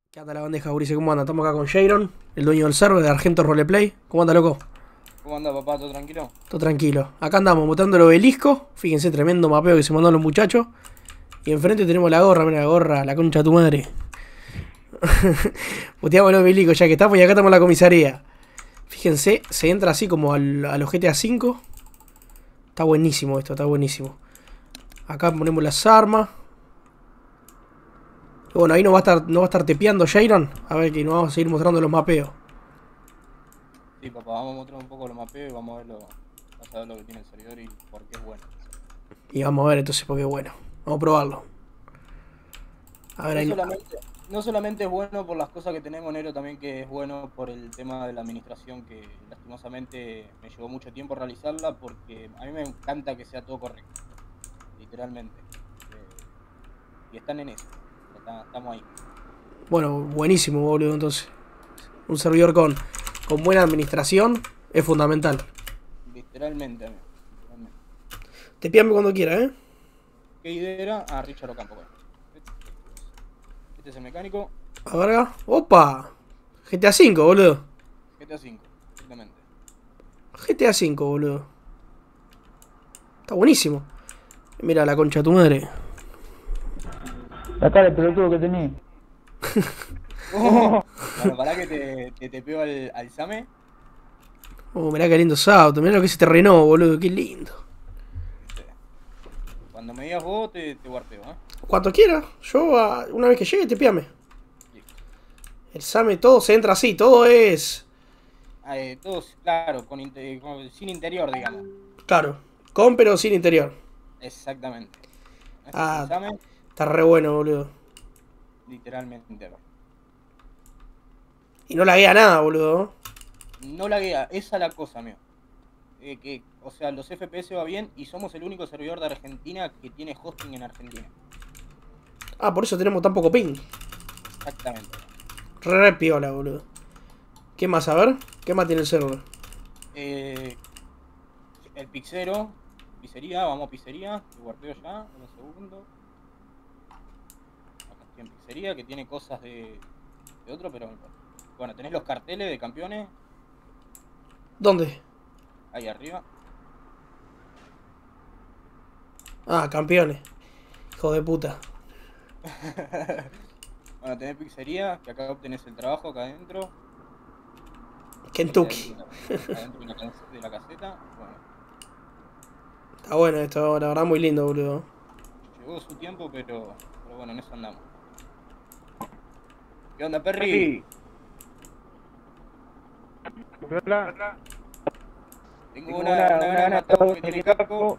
¿Qué anda la bandeja, Gurice? ¿Cómo anda? Estamos acá con Jairon, el dueño del server de Argento Roleplay. ¿Cómo anda, loco? ¿Cómo anda, papá? ¿Todo tranquilo? Todo tranquilo. Acá andamos mostrando el obelisco. Fíjense, tremendo mapeo que se mandaron los muchachos. Y enfrente tenemos la gorra, mira la gorra, la concha de tu madre. Puteamos el obelisco ya que estamos y acá estamos en la comisaría. Fíjense, se entra así como a los GTA V. Está buenísimo esto, está buenísimo. Acá ponemos las armas. Y bueno, ahí no va a estar tepeando Jairon. A ver que nos vamos a seguir mostrando los mapeos. Sí, papá, vamos a mostrar un poco los mapeos y vamos a ver vamos a ver lo que tiene el servidor y por qué es bueno. Y vamos a ver entonces porque bueno. Vamos a probarlo. A ver, No ahí no. solamente, no solamente es bueno por las cosas que tenemos, Nero, también que es bueno por el tema de la administración, que lastimosamente me llevó mucho tiempo realizarla, porque a mí me encanta que sea todo correcto, literalmente. Y están en eso, estamos ahí. Bueno, buenísimo, boludo, entonces. Un servidor con buena administración es fundamental. Literalmente, amigo. Literalmente. Te píame cuando quiera, ¿eh? ¿Qué idea era? Ah, Richard Ocampo, bueno. Este es el mecánico. A ver, ¡opa! GTA V, boludo. GTA V, exactamente. GTA V, boludo. Está buenísimo. Mira la concha de tu madre. La cara de pelotudo que tenés. Bueno, pará que te tepeo al Same. Mirá qué lindo auto. Mirá lo que se terrenó, boludo. Qué lindo. ¿Viste? Cuando me digas vos, te guardeo, ¿eh? Cuanto quiera. Yo, una vez que llegue, te píame. Listo. El SAME, todo se entra así. Todo es... Todos, claro, sin interior, digamos. Claro. Con pero sin interior. Exactamente. Este es el Ah, Same, está re bueno, boludo. literalmente. Y no laguea nada, boludo. No laguea, esa es la cosa, amigo. O sea, los FPS va bien y somos el único servidor de Argentina que tiene hosting en Argentina. Ah, por eso tenemos tan poco ping. Exactamente. Re piola, boludo. ¿Qué más? A ver. ¿Qué más tiene el server? El pizzero, pizzería, vamos a pizzería, te guardeo ya, un segundo. Acá estoy en pizzería, que tiene cosas de otro, pero bueno, tenés los carteles de campeones, ¿Dónde? ahí arriba. Ah, campeones. Hijo de puta. Bueno, tenés pizzería, que acá obtenés el trabajo, acá adentro. Kentucky. Adentro de la caseta. Bueno, Está bueno esto, la verdad muy lindo, boludo. llevó su tiempo, pero bueno, en eso andamos. ¿Qué onda, Perry? Hola. Tengo una gana de matar un caco.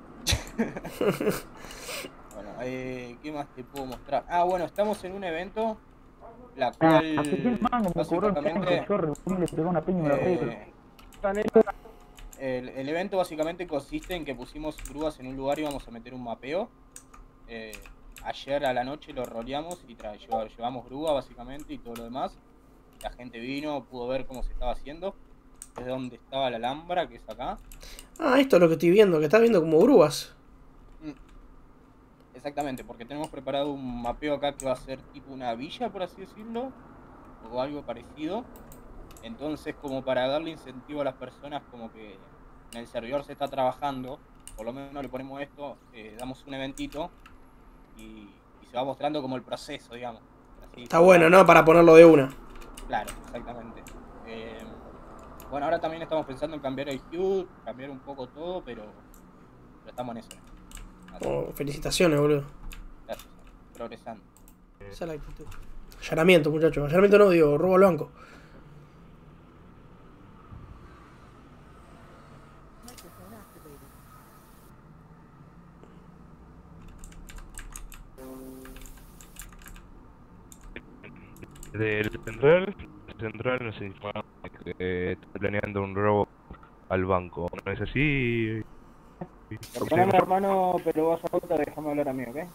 Bueno, ¿qué más te puedo mostrar? Ah, bueno, estamos en un evento, la cual básicamente el evento básicamente consiste en que pusimos grúas en un lugar y vamos a meter un mapeo. Ayer a la noche lo roleamos y llevamos grúa básicamente y todo lo demás. La gente vino, pudo ver cómo se estaba haciendo, desde donde estaba la Alhambra, que es acá. Ah, esto es lo que estoy viendo, que estás viendo como grúas. Exactamente, porque tenemos preparado un mapeo acá que va a ser tipo una villa, por así decirlo, o algo parecido. Entonces, como para darle incentivo a las personas, como que en el servidor se está trabajando, por lo menos le ponemos esto, damos un eventito y se va mostrando como el proceso, digamos. Así, Está bueno, ¿no? Para ponerlo de una. Claro, exactamente. Bueno, ahora también estamos pensando en cambiar el HUD, cambiar un poco todo, pero estamos en eso. Oh, felicitaciones, boludo. Gracias, progresando. Esa es la actitud. Allanamiento, muchachos. Allanamiento no, digo, robo al banco. Del central nos informa que está planeando un robo al banco. ¿No es así? Perdóname, hermano, pero vas a otra, déjame hablar a mí, ¿ok?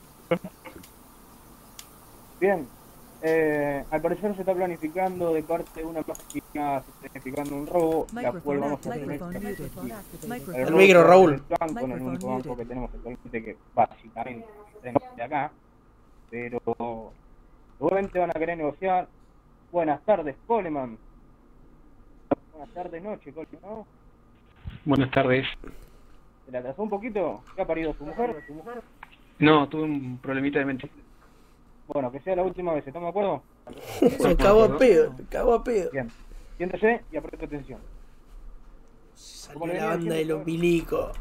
Bien. Al parecer se está planificando de parte de una página, se está planificando un robo, la cual vamos a tener El micro, Raúl. el banco, no es el único banco que tenemos actualmente, que básicamente tenemos de acá, pero Seguramente van a querer negociar. Buenas tardes, Coleman. Buenas tardes, noche, Coleman, ¿no? Buenas tardes. ¿Se le atrasó un poquito? ¿Qué ha parido su mujer? No, tuve un problemita de mente. Bueno, que sea la última vez, ¿estamos de acuerdo? Me cago a pedo, me cago a pedo. Bien. Siéntese y apriete atención. Salió la banda del umbilico.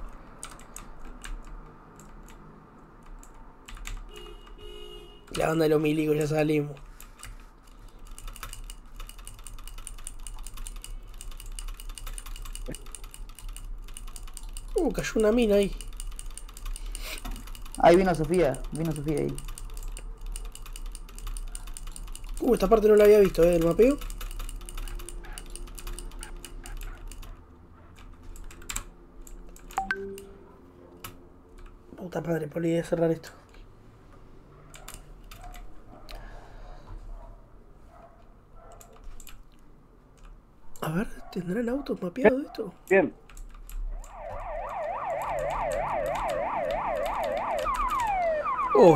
La banda del umbilico, ya salimos. Cayó una mina ahí. Ahí vino Sofía ahí. Esta parte no la había visto, del mapeo. Puta madre, por la idea de cerrar esto. A ver, ¿tendrán autos mapeados esto? Bien. Uy.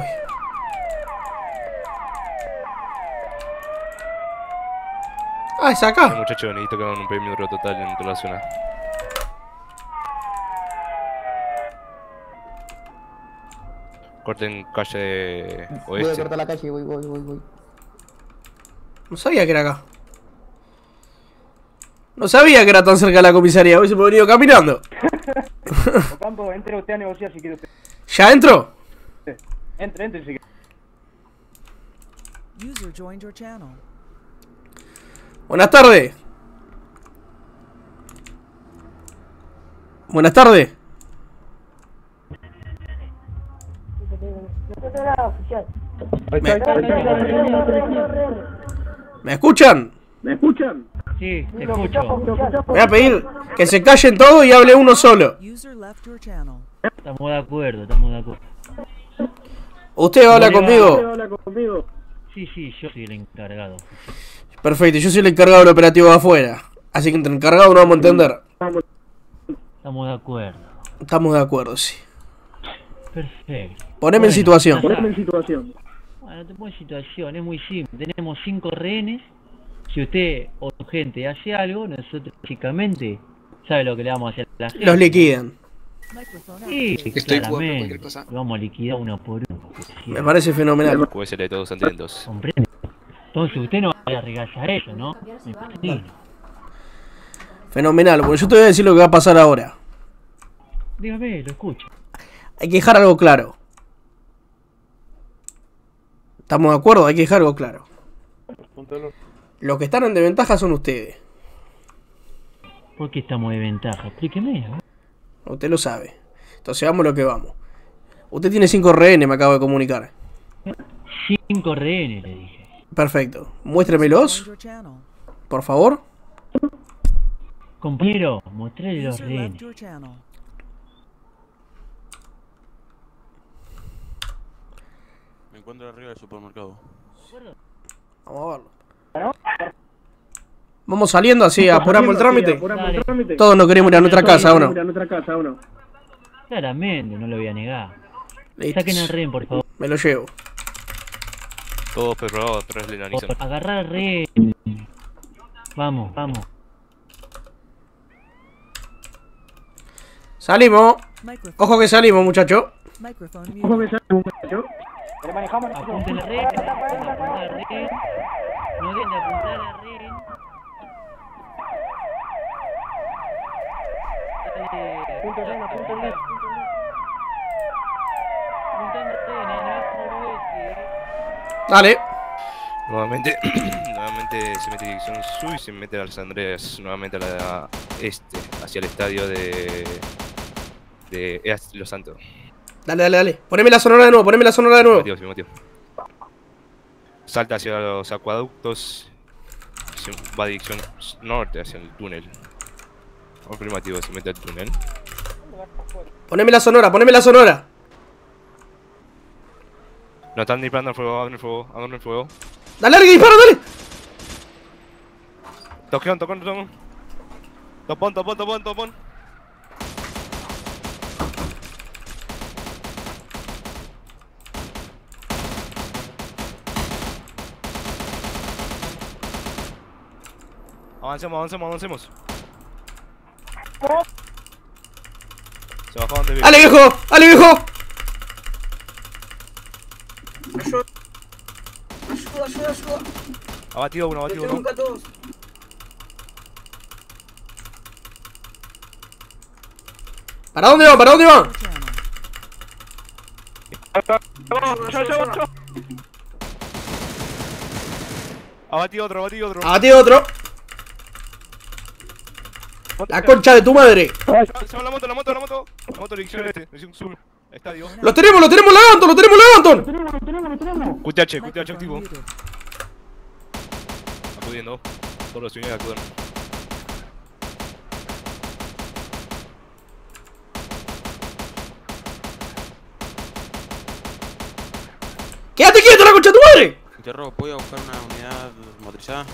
Ah, es acá. Muchachos, necesito que hagan un perímetro total en toda la zona. Corten calle Voy a oeste. cortar la calle, voy. No sabía que era acá. No sabía que era tan cerca de la comisaría. Hoy se me ha venido caminando. Ocampo, entre usted a negociar si quiere usted. ¿Ya entro? Entre si quiere. User joined your channel. Buenas tardes. Buenas tardes. ¿Me escuchan? Sí, te escucho. Voy a pedir que se callen todos y hable uno solo. User left your channel. Estamos de acuerdo, estamos de acuerdo. ¿Usted habla conmigo? Sí, yo soy el encargado. Perfecto, yo soy el encargado del operativo de afuera. Así que entre encargados no vamos a entender. Estamos de acuerdo. Estamos de acuerdo, sí. Perfecto. Poneme en situación. Bueno, te pongo en situación, es muy simple. Tenemos 5 rehenes. Si usted o su gente hace algo, nosotros básicamente, ¿sabe lo que le vamos a hacer a la gente? Los liquidan. Sí, Estoy jugando claramente. cualquier cosa. Lo vamos a liquidar uno por uno. Me parece fenomenal. QSL todos atentos. ¿Comprende? Entonces usted no va a arriesgarse a eso, ¿no? Me imagino. Fenomenal. Bueno, yo te voy a decir lo que va a pasar ahora. Dígame, lo escucho. Hay que dejar algo claro. ¿Estamos de acuerdo? Hay que dejar algo claro. Los que están en desventaja son ustedes. ¿Por qué estamos de ventaja? Explíqueme, ¿eh? Usted lo sabe. Entonces vamos a lo que vamos. Usted tiene 5 rehenes, me acabo de comunicar. 5 rehenes, le dije. Perfecto. Muéstremelos, Your channel. por favor. Compañero, mostrarle los User rehenes. left your channel. Me encuentro arriba del supermercado. Vamos a verlo. Vamos saliendo así, apuramos el trámite. Dale. Todos nos queremos ir a nuestra casa, ¿o no? Claramente, no lo voy a negar. Listo. Saquen el rehén, por favor. Me lo llevo. Todos preparados, atrás le analizan. Agarrar el rehén. Vamos. Salimos. Microphone. Ojo que salimos, muchachos. Microphone muted. ¿Le manejamos? Apunten el rehén. Apunten el rehén. No dejen de apuntar al rehén. Dale. Nuevamente se mete en dirección sur y se mete a las Andreas, nuevamente a la este, hacia el estadio de Los Santos. Dale. Poneme la sonora de nuevo, Motivo. Salta hacia los acueductos, va a dirección norte hacia el túnel. Afirmativo, se mete al túnel. Poneme la sonora. No están disparando al fuego, hagan el fuego. Dale, dispara, dale. Topón. Avancemos, avancemos, avancemos. Se bajaron de B. ¡Ale, viejo! ¡Ale, viejo! Ayuda. Abatido uno, abatido uno. Nunca todos. ¿Para dónde van? ¿Para dónde van? Channel. Abatido otro, abatido otro. Abatido otro. La concha de tu madre. Se va la moto, la moto, la moto. La moto, dirección este, dirección sur. Estadio. ¡Lo tenemos, Levanton! ¡Lo tenemos, Levanton! QTH Microphone activo. muted. Acudiendo. Todos los unidades acuden. ¡Quédate quieto, la concha de tu madre! Interrogo, ¿puedo buscar una unidad motorizada?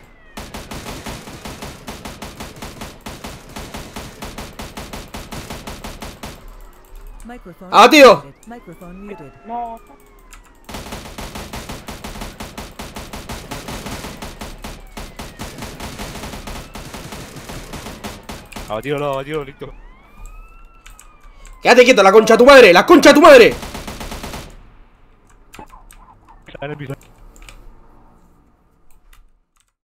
Microphone Abatido. muted. Microphone muted. Abatido, listo. ¡Quédate quieto, la concha de tu madre! ¡La concha de tu madre! Está en el piso.